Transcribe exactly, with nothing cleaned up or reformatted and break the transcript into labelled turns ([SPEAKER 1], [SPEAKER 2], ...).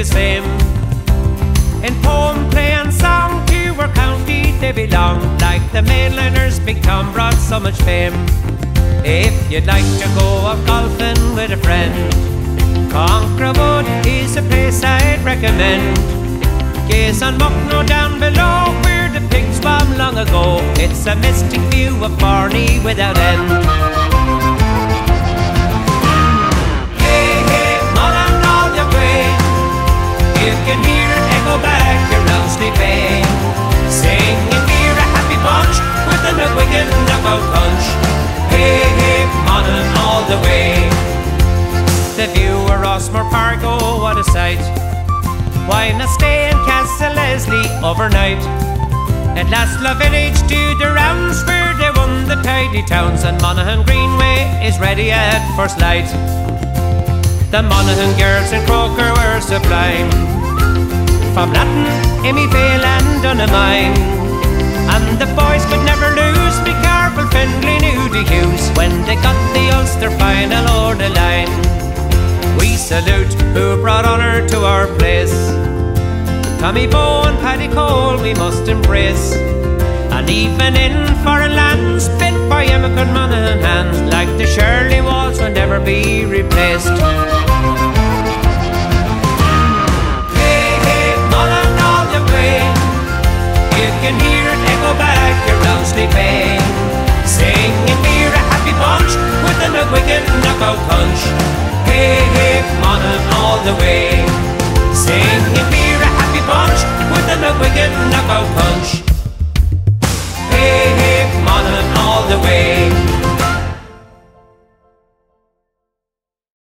[SPEAKER 1] his fame. In poem, play and song, to our county they belong. Like the mainliners, Big Tom brought so much fame. If you'd like to go a golfing with a friend, Concrawood is a place I'd recommend. Gaze on Mucknow down below, where the pigs swam long ago. It's a mystic view of Barney without end. Hey, hey, Mullen all the way, you can hear it echo back around Sleep Bay. Singing near a happy bunch with a Nugwigan knockout punch. Hey, hey, Mullen all the way. The view of Rossmore Park, oh what a sight. Why not stay in Castle Leslie overnight? At Lasla Village to the rounds where they won the tidy towns, and Monaghan Greenway is ready at first light. The Monaghan girls in Croker were sublime, from Latin, Amy Vale and Dunamine. And the boys could never lose, be careful Findlay knew the use when they got the Ulster final o'er the line. We salute who brought honour to our place. Tommy Bowe and Paddy Cole we must embrace. And even in foreign lands, built by emigrant Monaghan hands, like the Shirley walls will never be replaced. Hey, hey, Mullen all the way, you can hear it echo back around Sleep Bay. Singing near a happy bunch with a Nugwigan knockout punch. Hey, hey, Monaghan all the way, singing near a happy bunch with a Nugwigan knockout punch.